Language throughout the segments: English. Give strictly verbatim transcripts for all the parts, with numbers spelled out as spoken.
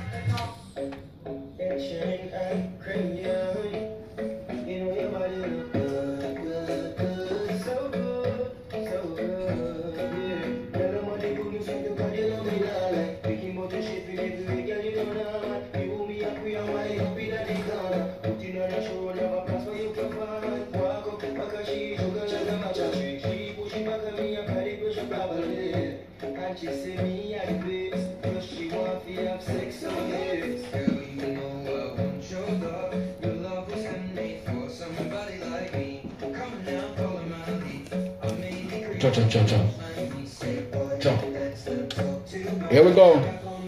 She see me at this, cause she want to have sex on this. Girl, you know I want your love. Your love was handmade for somebody like me. Come now, follow my lead. I made it great. Cha cha cha cha. Cha. Here we go.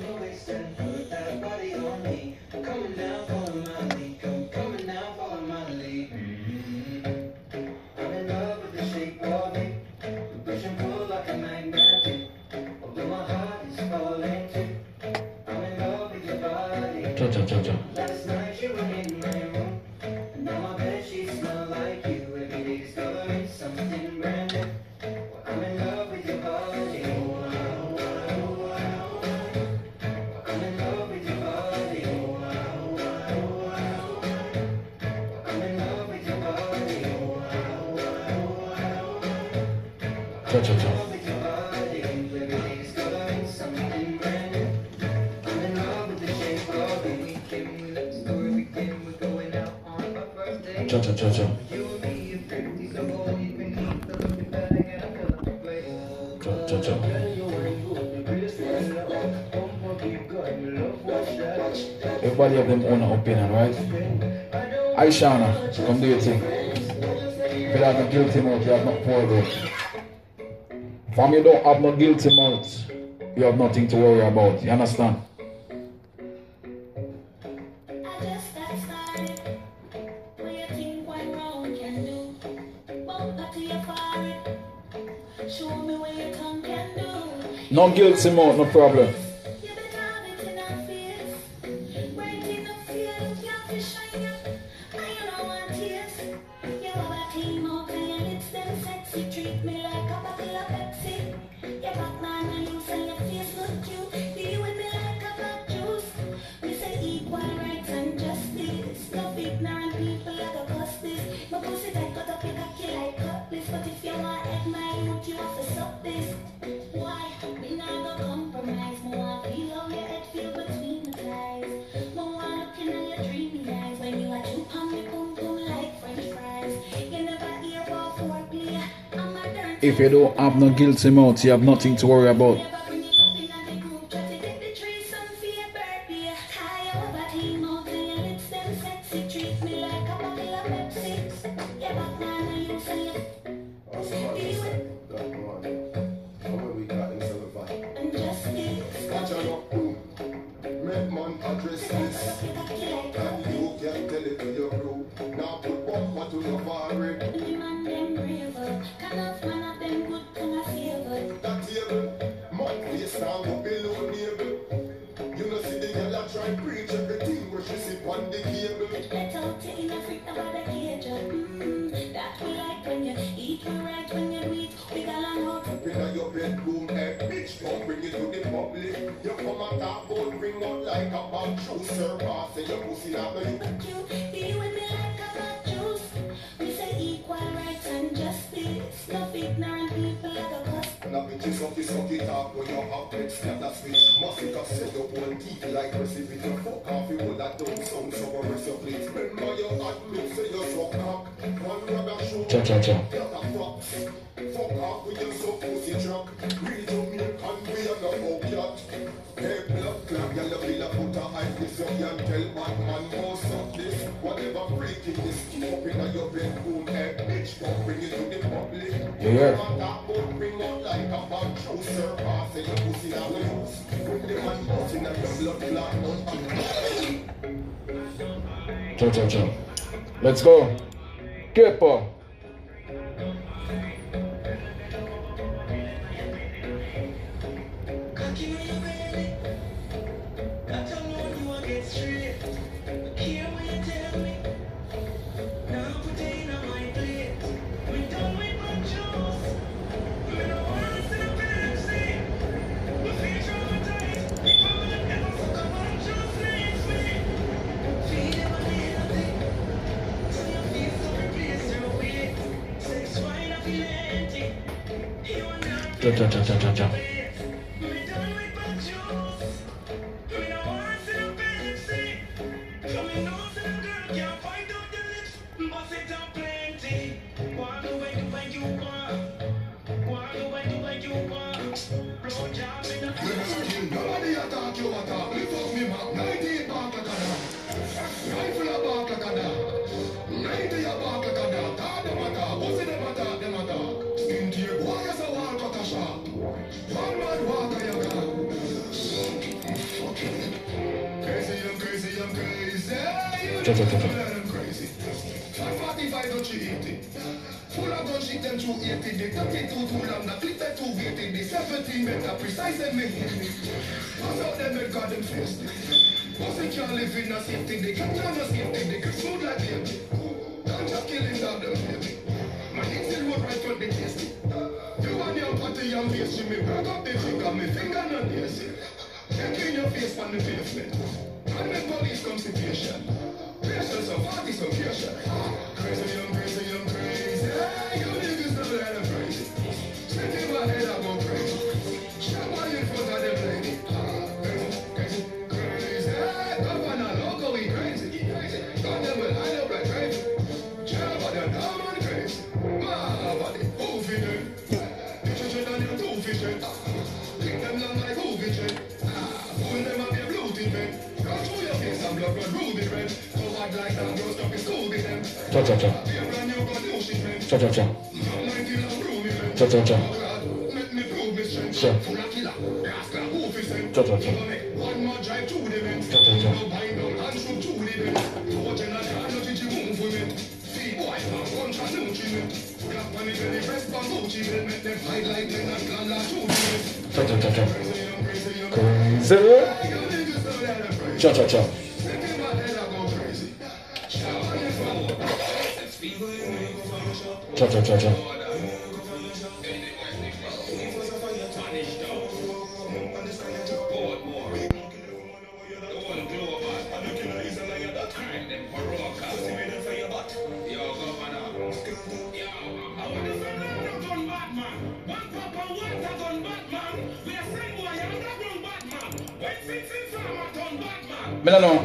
Coming now, follow my lead. Come, coming now, follow my lead. Mm-hmm. I'm in love with the shape of it. Push and pull like a magnet. Although my heart is falling too. I'm in love with your body. Cha cha cha cha. Last night you were in my room. And now my bed sheets smell like you. Every day discovering something brand new. Well, I'm in love with your body. Oh, wow, wow, wow, wow. I'm in love with your body. Oh, wow, wow, wow, wow. I'm in love with your body. Oh, wow, wow, wow, wow. Cha cha cha. Cha cha cha cha. Cha cha cha. Everybody have them own opinion, right? I Shana, come do your thing. If you have no guilty mouth, you have not poor though. From you don't have no guilty mouth, you have nothing to worry about. You understand? No guilty mouth, no problem. If you don't have no guilty mouth, you have nothing to worry about. Cha cha cha. Yeah. Cha cha cha. Let's go. Kepa. Cha cha cha cha cha cha. Cha cha cha cha. Full of gun shit them two eighty, the thirty-two too long, the clip that two eighty, the seventeen better precise and make it. Pass out them and got them face. Once they can't live in a safety, they can't turn a safety, they can smooth like baby. Don't just killing down them baby. My hit still would right from the tasty. You want your party and face, you me work up the finger, me finger not daisy. They clean your face on the pavement. And when police come to patient. Patience of party, some patient. Crazy, young, crazy, young, crazy. You niggas know that I'm crazy. Stick in my head, I go crazy. Shut my in front of them lady. Crazy, crazy, crazy. Governor local, we crazy. Got them will line up like crazy. Chat about them, dumb and crazy. Ma, about the movie then. Picture shit on your two vision. Pick them long like who vision. Pull them up your blue teeth, man. Go through your face and blood run ruby red. So hard like that, girl, stop in school with them. Cha cha cha. Cha cha cha. Cha cha cha. Sure. Cha cha cha. Cha cha cha. Cha cha cha cha. Crazy. Cha cha cha. Cha cha cha cha. Me no know.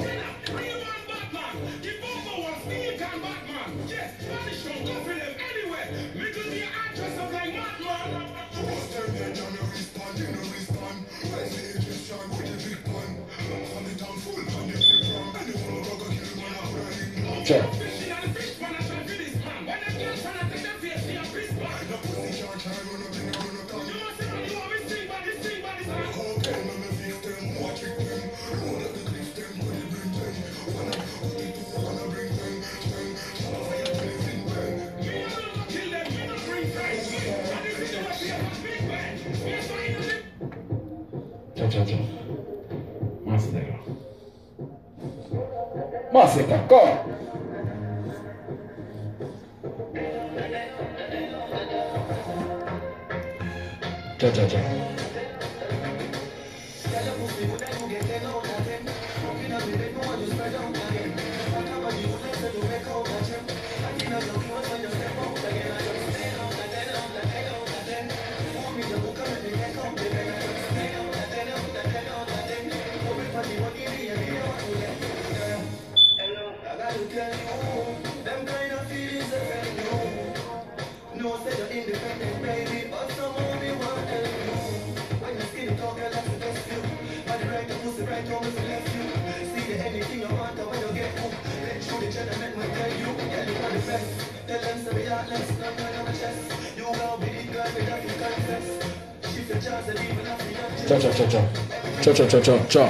Sure. Cha cha cha. Massacre. Massacre. Go. Cha cha cha. Cha cha cha cha. Cha cha cha cha cha.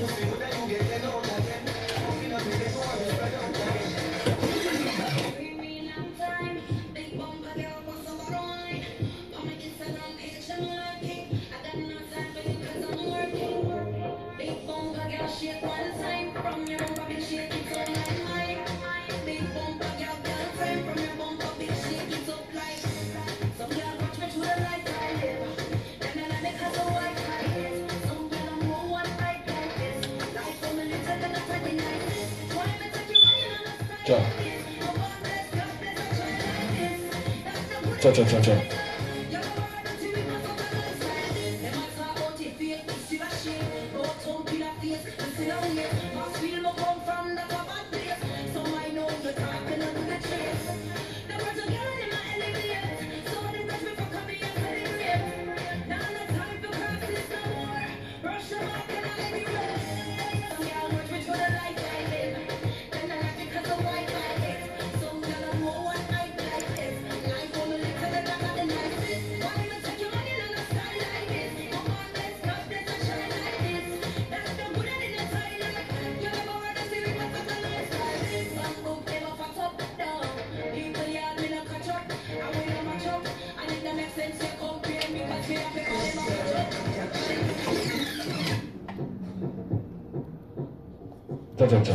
Cha. Cha cha cha cha. Cha cha cha.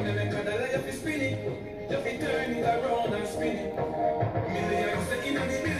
Millions in the